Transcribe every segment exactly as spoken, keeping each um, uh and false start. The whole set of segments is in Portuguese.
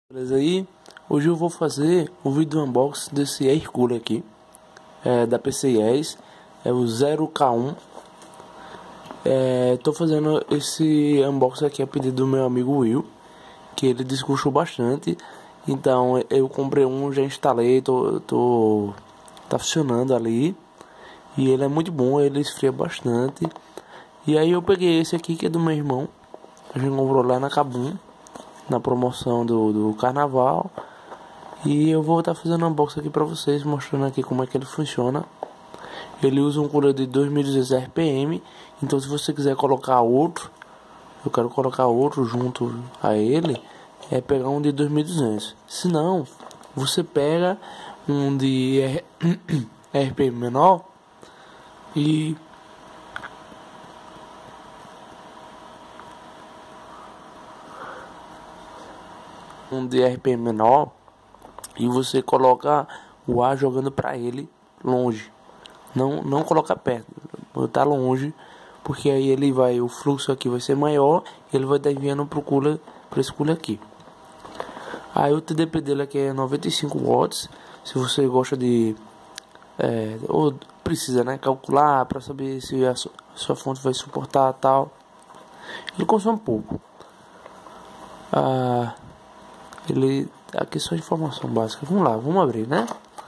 Beleza aí? Hoje eu vou fazer o vídeo unboxing desse air cooler aqui, é, da P C I S, é o zero K um. É, tô fazendo esse unboxing aqui a pedido do meu amigo Will, que ele desgostou bastante. Então eu comprei um, já instalei, tô, tô tá funcionando ali. E ele é muito bom, ele esfria bastante. E aí eu peguei esse aqui que é do meu irmão. A gente comprou lá na Kabum, na promoção do, do carnaval. E eu vou estar tá fazendo um unboxing aqui pra vocês, mostrando aqui como é que ele funciona. Ele usa um cooler de dois mil e duzentos R P M. Então se você quiser colocar outro, eu quero colocar outro junto a ele, é pegar um de dois mil e duzentos. Se não, você pega um de R P M menor e um de R P M menor e você coloca o ar jogando para ele longe. Não, não coloca perto, botar longe, porque aí ele vai, o fluxo aqui vai ser maior, e ele vai estar enviando pro cooler, para esse cooler aqui. Aí o T D P dele aqui é noventa e cinco watts. Se você gosta de é, ou precisa, né, calcular para saber se a sua, a sua fonte vai suportar tal, ele consome pouco. Ah, ele aqui só informação básica. Vamos lá, vamos abrir, né?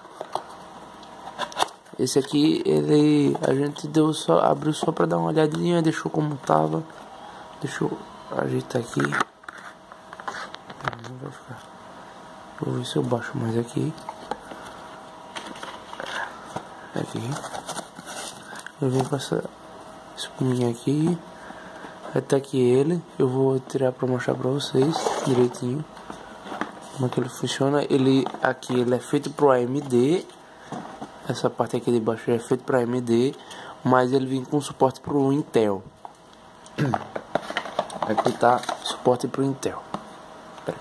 Esse aqui ele a gente deu só abriu só para dar uma olhadinha, deixou como tava. Deixa eu ajeitar aqui. Não vai ficar. Vou ver se eu baixo mais aqui. Aqui. Eu venho com essa espuminha aqui. Vai estar aqui ele. Eu vou tirar para mostrar para vocês direitinho como é que ele funciona. Ele aqui ele é feito pro A M D. Essa parte aqui de baixo é feito para A M D, mas ele vem com suporte pro Intel. Aqui tá suporte pro Intel. Pera.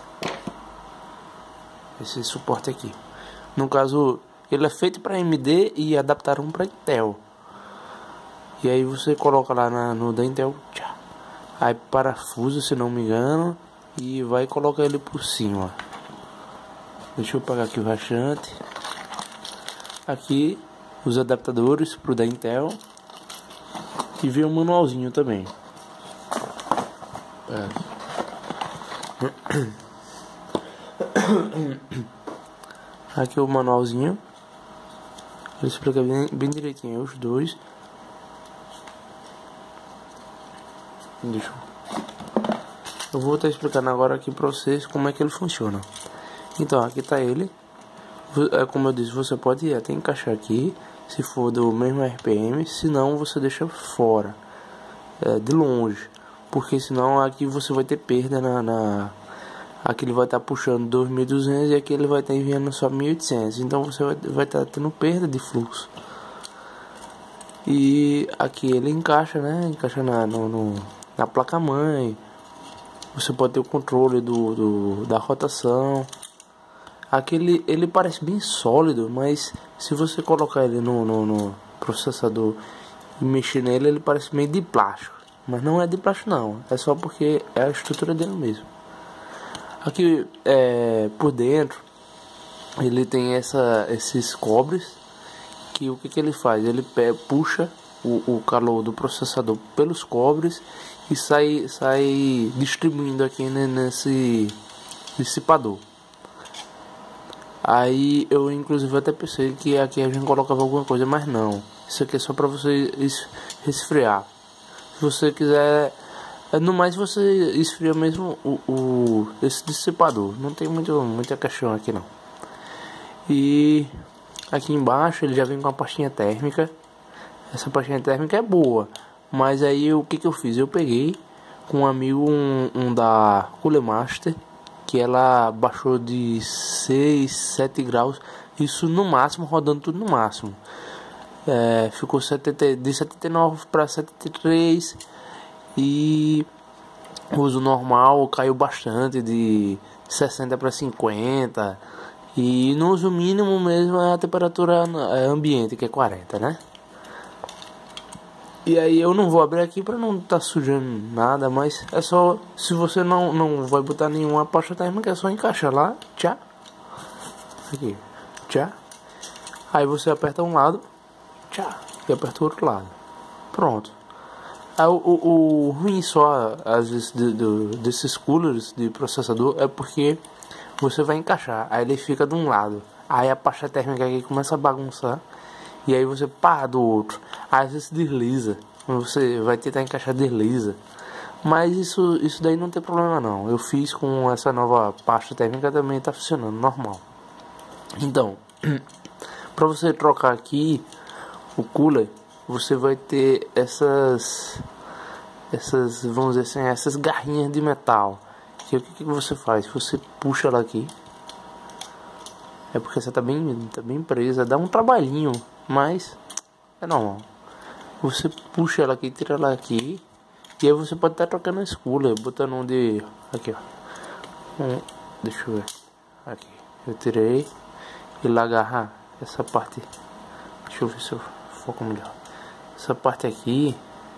Esse suporte aqui. No caso, ele é feito para A M D e adaptaram para Intel. E aí você coloca lá na, no da Intel, tchau. Aí parafuso, se não me engano, e vai colocar ele por cima. Deixa eu pegar aqui o rachante. Aqui os adaptadores pro da Intel. E vem um manualzinho também. É. Aqui o manualzinho. Ele explica bem, bem direitinho os dois. Deixa eu... eu vou estar explicando agora aqui pra vocês como é que ele funciona. Então aqui tá ele. Como eu disse, você pode até encaixar aqui, se for do mesmo R P M, se não você deixa fora, é, de longe, porque senão aqui você vai ter perda na, na... aqui ele vai estar tá puxando dois mil e duzentos e aqui ele vai estar tá enviando só mil e oitocentos, então você vai estar tá tendo perda de fluxo. E aqui ele encaixa, né, encaixa na, no, no, na placa mãe. Você pode ter o controle do, do da rotação. Aqui ele, ele parece bem sólido, mas se você colocar ele no, no, no processador e mexer nele, ele parece meio de plástico. Mas não é de plástico não, é só porque é a estrutura dele mesmo. Aqui é, por dentro ele tem essa, esses cobres, que o que, que ele faz? Ele puxa o, o calor do processador pelos cobres e sai, sai distribuindo aqui nesse dissipador. Aí eu inclusive até pensei que aqui a gente colocava alguma coisa, mas não. Isso aqui é só para você resfriar. Se você quiser, no mais você esfria mesmo o, o esse dissipador. Não tem muito, muita questão aqui não. E aqui embaixo ele já vem com a pastinha térmica. Essa pastinha térmica é boa, mas aí o que que eu fiz? Eu peguei com um amigo um, um da Cooler Master, que ela baixou de seis, sete graus, isso no máximo, rodando tudo no máximo. É, ficou setenta, de setenta e nove para setenta e três, e o uso normal caiu bastante, de sessenta para cinquenta, e no uso mínimo mesmo é a temperatura ambiente, que é quarenta, né? E aí eu não vou abrir aqui para não estar tá sujando nada, mas é só, se você não, não vai botar nenhuma pasta térmica, é só encaixar lá, tchá, aqui, tchá, aí você aperta um lado, tchá, e aperta o outro lado, pronto. Aí, o, o, o ruim só, às vezes, de, de, desses coolers de processador é porque você vai encaixar, aí ele fica de um lado, aí a pasta térmica aqui começa a bagunçar, e aí você pá do outro, aí às vezes desliza, você vai tentar encaixar desliza, mas isso, isso daí não tem problema não, eu fiz com essa nova pasta térmica, também tá funcionando normal. Então, para você trocar aqui o cooler, você vai ter essas, essas, vamos dizer assim, essas garrinhas de metal, que o que, que você faz? Você puxa ela aqui, é porque você tá bem, tá bem presa, dá um trabalhinho, mas é normal. Você puxa ela aqui, tira ela aqui, e aí você pode estar tá trocando esse cooler, botando um de, aqui ó, um, deixa eu ver, aqui, eu tirei, ele agarra essa parte, deixa eu ver se eu foco melhor, essa parte aqui,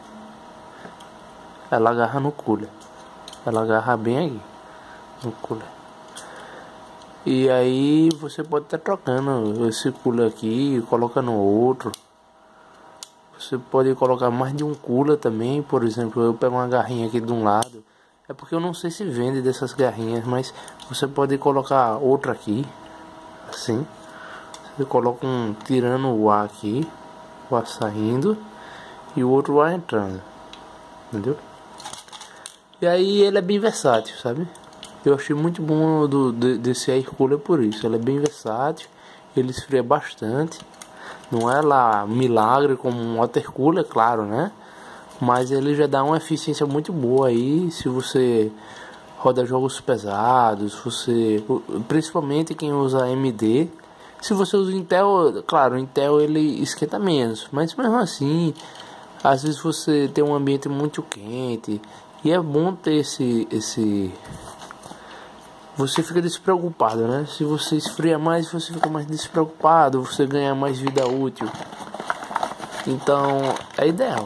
ela agarra no cooler, ela agarra bem aqui, no cooler. E aí você pode estar tá trocando esse cooler aqui, coloca no outro. Você pode colocar mais de um cooler também, por exemplo, eu pego uma garrinha aqui de um lado. É porque eu não sei se vende dessas garrinhas, mas você pode colocar outra aqui, assim. Você coloca um tirando o ar aqui, o ar saindo e o outro ar entrando, entendeu? E aí ele é bem versátil, sabe? Eu achei muito bom do, de, desse air cooler por isso. Ele é bem versátil, ele esfria bastante. Não é lá milagre como um water cooler, claro, né? Mas ele já dá uma eficiência muito boa aí. Se você roda jogos pesados, você, principalmente quem usa A M D. Se você usa Intel, claro, o Intel ele esquenta menos. Mas mesmo assim, às vezes você tem um ambiente muito quente. E é bom ter esse... esse você fica despreocupado, né? Se você esfria mais, você fica mais despreocupado, você ganha mais vida útil. Então, é ideal.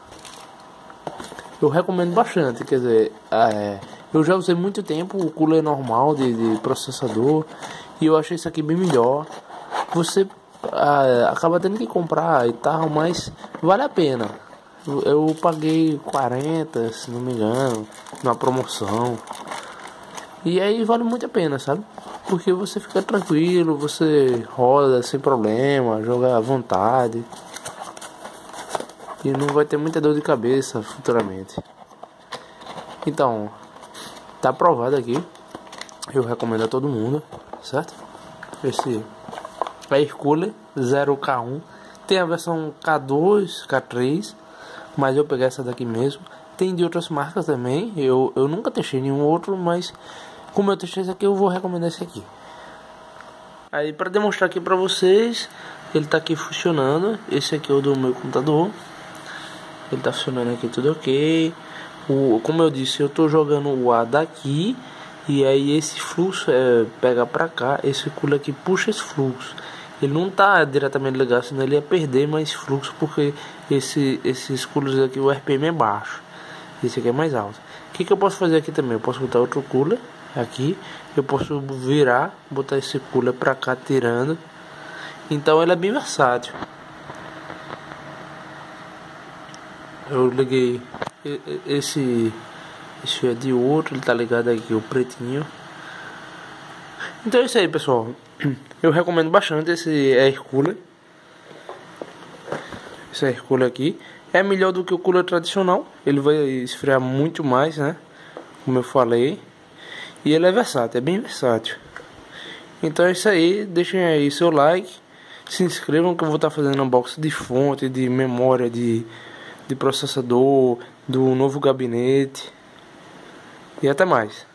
Eu recomendo bastante, quer dizer, é, eu já usei muito tempo o cooler normal de, de processador e eu achei isso aqui bem melhor. Você é, acaba tendo que comprar e tal, mas vale a pena. Eu, eu paguei quarenta, se não me engano, na promoção. E aí vale muito a pena, sabe? Porque você fica tranquilo, você roda sem problema, joga à vontade. E não vai ter muita dor de cabeça futuramente. Então, tá aprovado aqui. Eu recomendo a todo mundo, certo? Esse Air Cooler zero K um. Tem a versão K dois, K três, mas eu peguei essa daqui mesmo. Tem de outras marcas também. Eu, eu nunca testei nenhum outro, mas como eu testei esse aqui, eu vou recomendar esse aqui. Aí, para demonstrar aqui para vocês, ele tá aqui funcionando. Esse aqui é o do meu computador. Ele tá funcionando aqui tudo ok. O, como eu disse, eu tô jogando o ar daqui. E aí esse fluxo é, pega pra cá. Esse cooler aqui puxa esse fluxo. Ele não tá diretamente ligado, senão ele ia perder mais fluxo. Porque esse, esses coolers aqui, o R P M é baixo. Esse aqui é mais alto. O que, que eu posso fazer aqui também? Eu posso botar outro cooler aqui. Eu posso virar, botar esse cooler pra cá tirando. Então ele é bem versátil. Eu liguei esse, esse é de outro, ele tá ligado aqui, o pretinho. Então é isso aí, pessoal. Eu recomendo bastante esse air cooler. Esse air cooler aqui é melhor do que o cooler tradicional. Ele vai esfriar muito mais, né? Como eu falei. E ele é versátil, é bem versátil. Então é isso aí, deixem aí seu like, se inscrevam que eu vou estar fazendo unboxing de fonte, de memória, de, de processador, do novo gabinete. E até mais.